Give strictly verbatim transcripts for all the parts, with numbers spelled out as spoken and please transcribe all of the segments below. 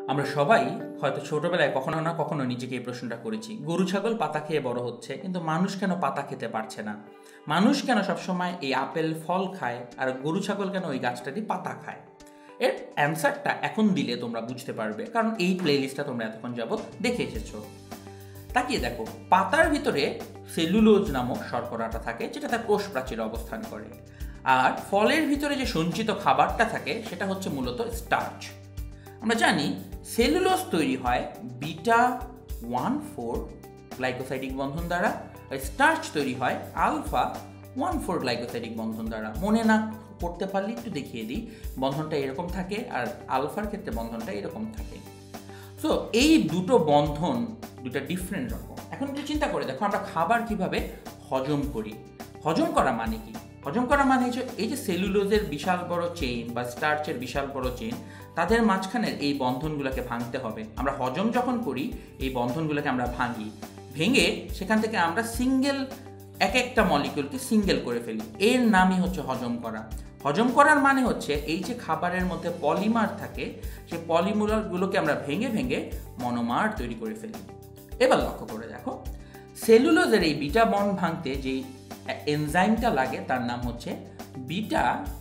আমরা সবাই হয়তো ছোটবেলায় কখনো না কখনো নিজেকে এই প্রশ্নটা করেছি, গরু ছাগল পাতা খেয়ে বড় হচ্ছে, কিন্তু মানুষ কেন পাতা খেতে পারছে না? মানুষ কেন সবসময় এই আপেল ফল খায় আর গরু ছাগল কেন ওই গাছটারই পাতা খায়? এর অ্যান্সারটা এখন দিলে তোমরা বুঝতে পারবে, কারণ এই প্লে লিস্টটা তোমরা এতক্ষণ যাবত দেখে এসেছো। তাকিয়ে দেখো, পাতার ভিতরে সেলুলোজ নামক শর্করাটা থাকে, যেটা তার কোষ প্রাচীরে অবস্থান করে। আর ফলের ভিতরে যে সঞ্চিত খাবারটা থাকে সেটা হচ্ছে মূলত স্টার্চ। আমরা জানি সেলুলোজ তৈরি হয় বিটা ওয়ান ফোর গ্লাইকোসাইডিক বন্ধন দ্বারা, আর স্টার্চ তৈরি হয় আলফা ওয়ান ফোর গ্লাইকোসাইডিক বন্ধন দ্বারা। মনে না করতে পারলে একটু দেখিয়ে দিই, বন্ধনটা এরকম থাকে আর আলফার ক্ষেত্রে বন্ধনটা এরকম থাকে। সো এই দুটো বন্ধন দুটো ডিফারেন্ট রকম। এখন একটু চিন্তা করে দেখো, আমরা খাবার কিভাবে হজম করি। হজম করা মানে কি? হজম করা মানে হচ্ছে এই যে সেলুলোজের বিশাল বড় চেইন বা স্টার্চের বিশাল বড় চেইন, তাদের মাঝখানের এই বন্ধনগুলোকে ভাঙতে হবে। আমরা হজম যখন করি এই বন্ধনগুলোকে আমরা ভাঙি, ভেঙে সেখান থেকে আমরা সিঙ্গেল এক একটা মলিকিউলকে সিঙ্গেল করে ফেলি। এর নামই হচ্ছে হজম করা। হজম করার মানে হচ্ছে এই যে খাবারের মধ্যে পলিমার থাকে, সেই পলিমারগুলোকে আমরা ভেঙে ভেঙে মনোমার তৈরি করে ফেলি। এবার লক্ষ্য করে দেখো, সেলুলোজের এই বিটা বন্ড ভাঙতে যেই এনজাইমটা লাগে তার নাম হচ্ছে বিটা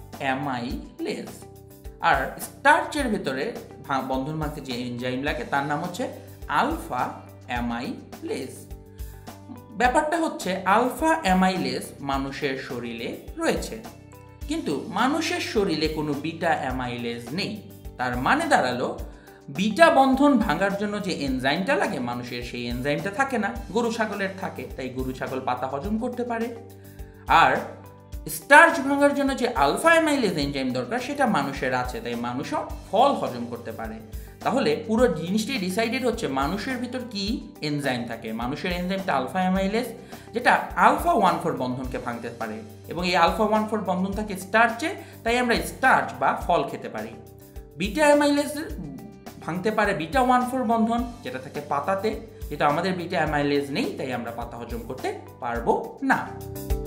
অ্যামাইলেজ। আর স্টার্চের ভেতরে বন্ধন ভাঙতে যে এনজাইম লাগে তার নাম হচ্ছে আলফা অ্যামাইলেজ। ব্যাপারটা হচ্ছে আলফা অ্যামাইলেজ মানুষের শরীরে রয়েছে, কিন্তু মানুষের শরীরে কোনো বিটা অ্যামাইলেজ নেই। তার মানে দাঁড়ালো বিটা বন্ধন ভাঙার জন্য যে এনজাইমটা লাগে মানুষের, সেই এনজাইমটা থাকে না, গরু ছাগলের থাকে। তাই গরু ছাগল পাতা হজম করতে পারে। আর স্টার্চ ভাঙার জন্য যে আলফা অ্যামাইলেজ এনজাইম দরকার সেটা মানুষের আছে, তাই মানুষও ফল হজম করতে পারে। তাহলে পুরো জিনিসটাই ডিসাইডেড হচ্ছে মানুষের ভিতর কি এনজাইম থাকে। মানুষের এনজাইমটা আলফা অ্যামাইলেজ, যেটা আলফা ওয়ান ফোর বন্ধনকে ভাঙতে পারে, এবং এই আলফা ওয়ান ফোর বন্ধন থাকে স্টার্চে, তাই আমরা স্টার্চ বা ফল খেতে পারি। বিটা অ্যামাইলেজ ভাঙতে পারে বিটা ওয়ান ফোর বন্ধন, যেটা থাকে পাতাতে, যেটা আমাদের বিটা অ্যামাইলেজ নেই, তাই আমরা পাতা হজম করতে পারবো না।